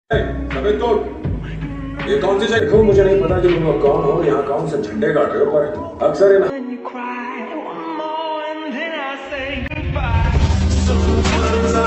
अबे तो ये कौन सी जगह? मुझे नहीं पता कि तुम लोग कौन हो, यहाँ कौन से झंडे गाड़ रहे हो, पर अक्सर ये ना